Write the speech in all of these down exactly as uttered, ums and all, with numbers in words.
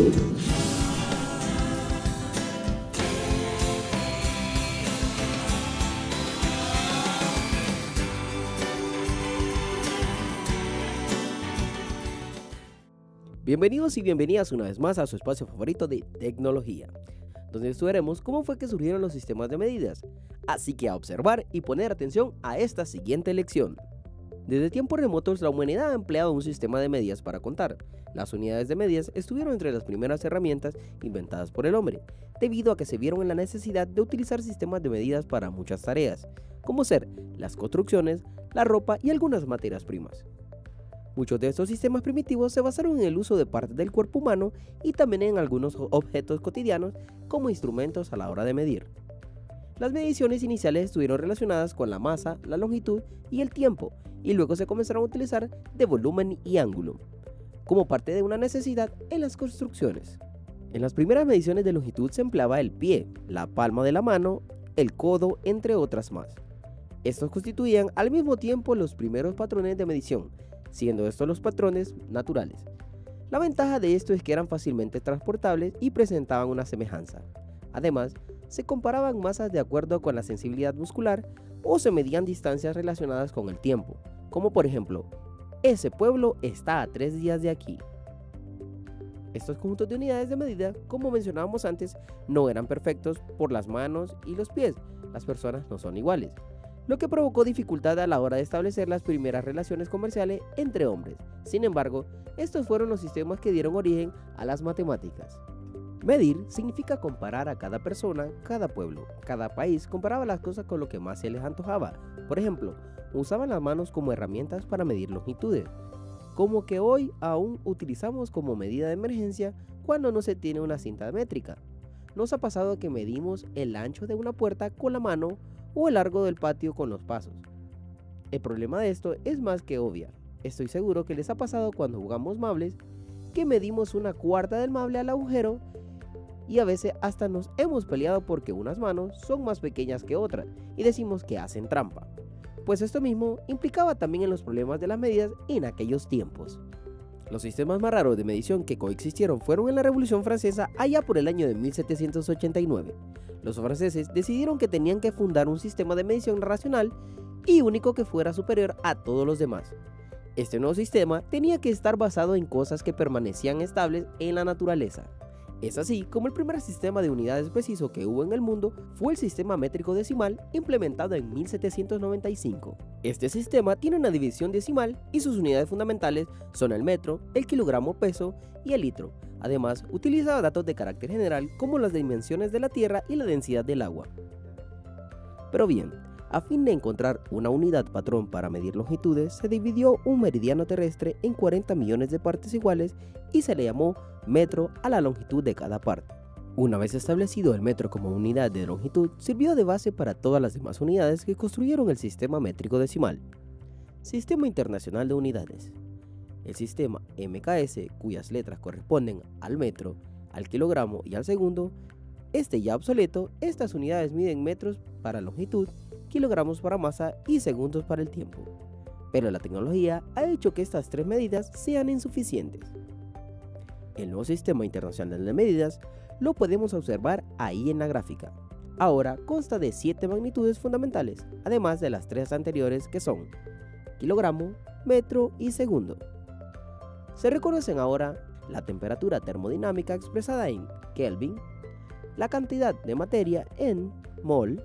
Bienvenidos y bienvenidas una vez más a su espacio favorito de tecnología, donde estudiaremos cómo fue que surgieron los sistemas de medidas, así que a observar y poner atención a esta siguiente lección. Desde tiempos remotos la humanidad ha empleado un sistema de medidas para contar. Las unidades de medidas estuvieron entre las primeras herramientas inventadas por el hombre, debido a que se vieron en la necesidad de utilizar sistemas de medidas para muchas tareas, como ser las construcciones, la ropa y algunas materias primas. Muchos de estos sistemas primitivos se basaron en el uso de partes del cuerpo humano y también en algunos objetos cotidianos como instrumentos a la hora de medir. Las mediciones iniciales estuvieron relacionadas con la masa, la longitud y el tiempo, y luego se comenzaron a utilizar de volumen y ángulo, como parte de una necesidad en las construcciones. En las primeras mediciones de longitud se empleaba el pie, la palma de la mano, el codo, entre otras más. Estos constituían al mismo tiempo los primeros patrones de medición, siendo estos los patrones naturales. La ventaja de esto es que eran fácilmente transportables y presentaban una semejanza. Además, se comparaban masas de acuerdo con la sensibilidad muscular o se medían distancias relacionadas con el tiempo, como por ejemplo, ese pueblo está a tres días de aquí. Estos conjuntos de unidades de medida, como mencionábamos antes, no eran perfectos por las manos y los pies. Las personas no son iguales, lo que provocó dificultad a la hora de establecer las primeras relaciones comerciales entre hombres. Sin embargo, estos fueron los sistemas que dieron origen a las matemáticas. Medir significa comparar a cada persona, cada pueblo, cada país comparaba las cosas con lo que más se les antojaba. Por ejemplo, usaban las manos como herramientas para medir longitudes, como que hoy aún utilizamos como medida de emergencia cuando no se tiene una cinta métrica. ¿Nos ha pasado que medimos el ancho de una puerta con la mano o el largo del patio con los pasos? El problema de esto es más que obvio. Estoy seguro que les ha pasado cuando jugamos mables que medimos una cuarta del mable al agujero y a veces hasta nos hemos peleado porque unas manos son más pequeñas que otras y decimos que hacen trampa. Pues esto mismo implicaba también en los problemas de las medidas en aquellos tiempos. Los sistemas más raros de medición que coexistieron fueron en la Revolución Francesa allá por el año de mil setecientos ochenta y nueve. Los franceses decidieron que tenían que fundar un sistema de medición racional y único que fuera superior a todos los demás. Este nuevo sistema tenía que estar basado en cosas que permanecían estables en la naturaleza. Es así como el primer sistema de unidades preciso que hubo en el mundo fue el sistema métrico decimal implementado en mil setecientos noventa y cinco. Este sistema tiene una división decimal y sus unidades fundamentales son el metro, el kilogramo peso y el litro. Además, utiliza datos de carácter general como las dimensiones de la Tierra y la densidad del agua. Pero bien, a fin de encontrar una unidad patrón para medir longitudes, se dividió un meridiano terrestre en cuarenta millones de partes iguales y se le llamó metro a la longitud de cada parte. Una vez establecido el metro como unidad de longitud, sirvió de base para todas las demás unidades que construyeron el sistema métrico decimal. Sistema Internacional de Unidades. El sistema M K S, cuyas letras corresponden al metro, al kilogramo y al segundo, este ya obsoleto, estas unidades miden metros para longitud, kilogramos para masa y segundos para el tiempo. Pero la tecnología ha hecho que estas tres medidas sean insuficientes. El nuevo sistema internacional de medidas lo podemos observar ahí en la gráfica. Ahora consta de siete magnitudes fundamentales, además de las tres anteriores que son kilogramo, metro y segundo. Se reconocen ahora la temperatura termodinámica expresada en Kelvin, la cantidad de materia en mol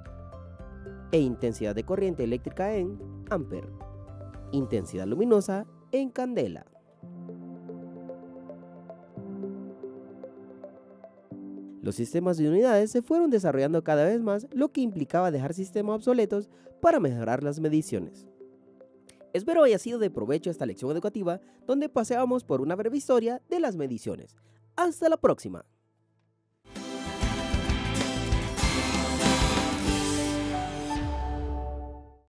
e intensidad de corriente eléctrica en ampere, intensidad luminosa en candela. Los sistemas de unidades se fueron desarrollando cada vez más, lo que implicaba dejar sistemas obsoletos para mejorar las mediciones. Espero haya sido de provecho esta lección educativa donde paseamos por una breve historia de las mediciones. ¡Hasta la próxima!